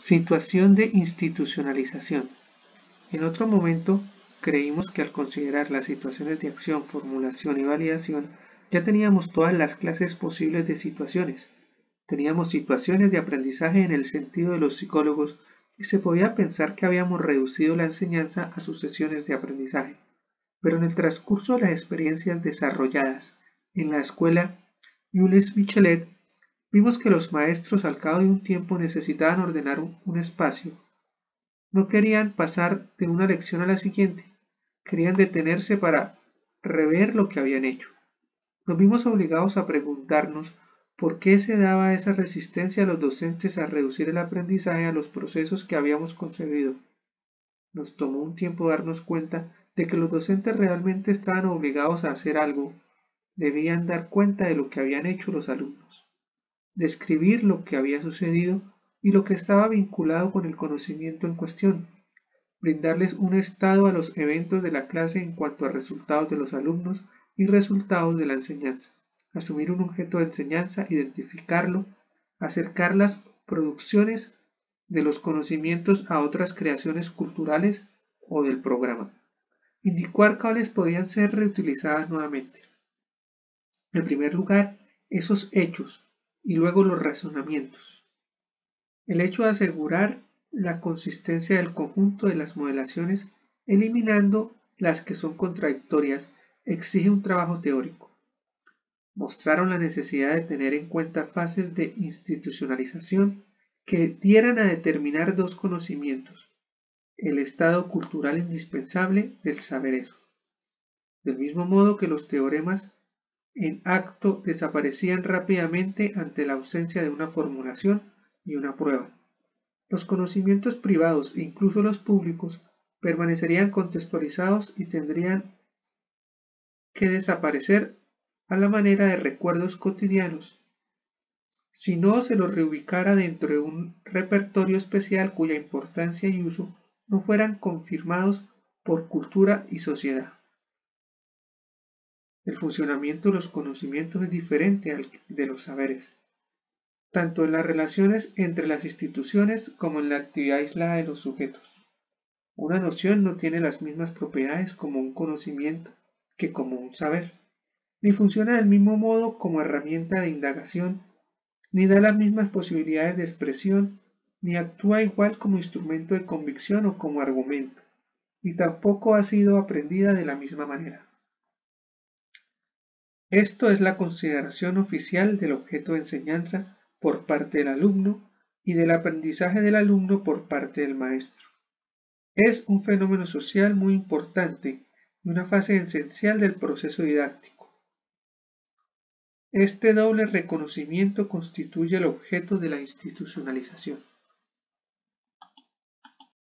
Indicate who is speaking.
Speaker 1: Situación de institucionalización. En otro momento, creímos que al considerar las situaciones de acción, formulación y validación, ya teníamos todas las clases posibles de situaciones. Teníamos situaciones de aprendizaje en el sentido de los psicólogos y se podía pensar que habíamos reducido la enseñanza a sucesiones de aprendizaje. Pero en el transcurso de las experiencias desarrolladas en la escuela Jules Michelet, vimos que los maestros al cabo de un tiempo necesitaban ordenar un espacio. No querían pasar de una lección a la siguiente, querían detenerse para rever lo que habían hecho. Nos vimos obligados a preguntarnos por qué se daba esa resistencia a los docentes a reducir el aprendizaje a los procesos que habíamos concebido. Nos tomó un tiempo darnos cuenta de que los docentes realmente estaban obligados a hacer algo, debían dar cuenta de lo que habían hecho los alumnos, describir lo que había sucedido y lo que estaba vinculado con el conocimiento en cuestión, brindarles un estado a los eventos de la clase en cuanto a resultados de los alumnos y resultados de la enseñanza, asumir un objeto de enseñanza, identificarlo, acercar las producciones de los conocimientos a otras creaciones culturales o del programa, indicar cuáles podían ser reutilizadas nuevamente. En primer lugar, esos hechos y luego los razonamientos. El hecho de asegurar la consistencia del conjunto de las modelaciones, eliminando las que son contradictorias, exige un trabajo teórico. Mostraron la necesidad de tener en cuenta fases de institucionalización que dieran a determinar dos conocimientos, el estado cultural indispensable del saber eso. Del mismo modo que los teoremas en acto desaparecían rápidamente ante la ausencia de una formulación y una prueba. Los conocimientos privados e incluso los públicos permanecerían contextualizados y tendrían que desaparecer a la manera de recuerdos cotidianos, si no se los reubicara dentro de un repertorio especial cuya importancia y uso no fueran confirmados por cultura y sociedad. El funcionamiento de los conocimientos es diferente al de los saberes, tanto en las relaciones entre las instituciones como en la actividad aislada de los sujetos. Una noción no tiene las mismas propiedades como un conocimiento que como un saber, ni funciona del mismo modo como herramienta de indagación, ni da las mismas posibilidades de expresión, ni actúa igual como instrumento de convicción o como argumento, y tampoco ha sido aprendida de la misma manera. Esto es la consideración oficial del objeto de enseñanza por parte del alumno y del aprendizaje del alumno por parte del maestro. Es un fenómeno social muy importante y una fase esencial del proceso didáctico. Este doble reconocimiento constituye el objeto de la institucionalización.